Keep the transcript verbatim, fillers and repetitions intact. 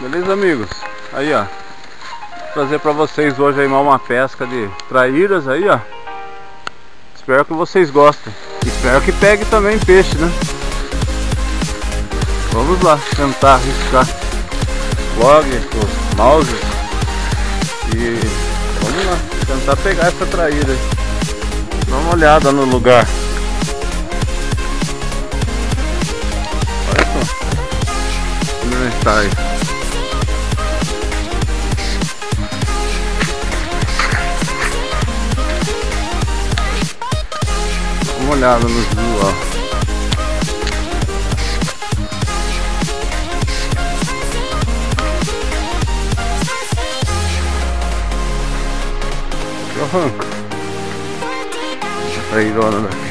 Beleza, amigos? Aí, ó, vou trazer pra vocês hoje aí uma pesca de traíras aí, ó. Espero que vocês gostem. Espero que pegue também peixe, né? Vamos lá, tentar arriscar log, os mouse e vamos lá, tentar pegar essa traíra aí. Dá uma olhada no lugar. Olha só como ele está aí. Dá uma olhada nos rios, ó. Arranca. Trairona daqui.